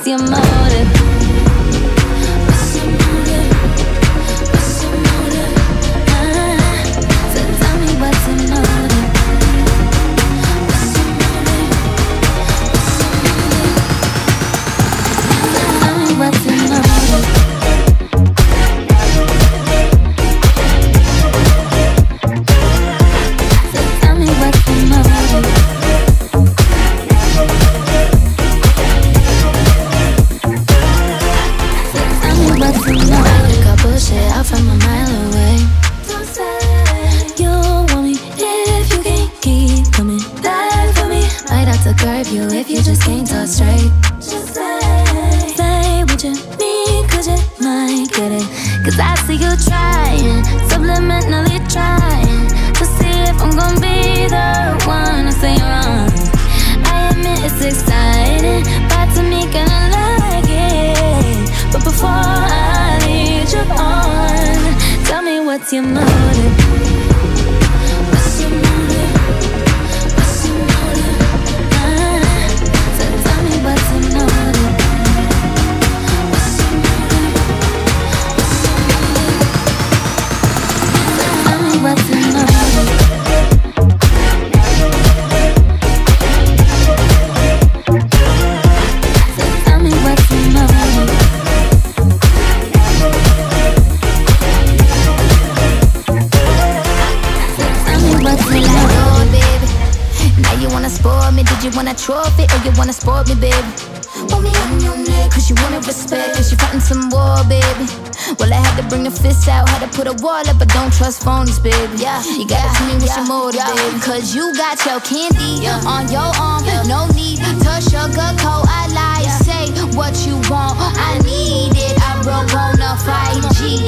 what's your motive? What's your motive? What's your motive? So tell me what's your motive? What's your motive? What's your motive? So tell me what's your motive? So tell me what's your motive? Shit out from a mile away. Don't say you want me if you can't keep coming back for me. Might have to curb you if you just can't talk straight. Just say what you need, cause you might get it. Cause I see you trying, subliminally trying to see if I'm gonna be the one to say you're wrong. I admit it's exciting, but to me gonna like it. But before I lead you on, tell me what's your motive? What's your motive? What's your motive? So tell me what's your motive? What's your motive? What's your motive? So tell me what's your motive? So tell me what's your motive? Spoil me, did you want a trophy or you wanna sport me, baby? Want me on your neck, cause you wanna respect, cause you fighting some war, baby. Well, I had to bring the fists out, had to put a wall up, but don't trust phonies, baby. Yeah, you gotta tell me what's your motive, baby. Cause you got your candy on your arm, no need to sugarcoat. I lie, say what you want, I need it. I broke on a 5G,